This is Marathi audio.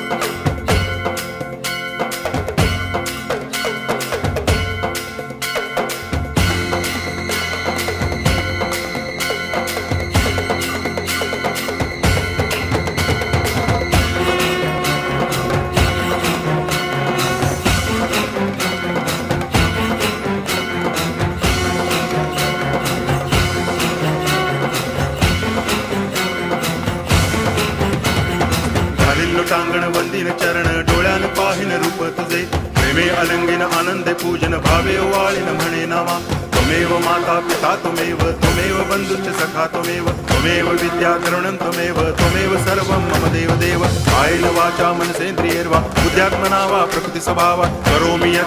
टांगण वंदिन चरण डोळ्यान पाहिन रूप तुझे प्रेमे अलंगिन आनंदे पूजन भावे वाळीन म्हणे नावा त्वमेव माता पिता त्वमेव बंधुश्च सखा त्वमेव विद्या द्रवणं त्वमेव सर्वं मम देव कायेन वाचा मनसेन्द्रियैर्वा बुद्ध्यात्मना वा प्रकृति स्वभावात् करोमि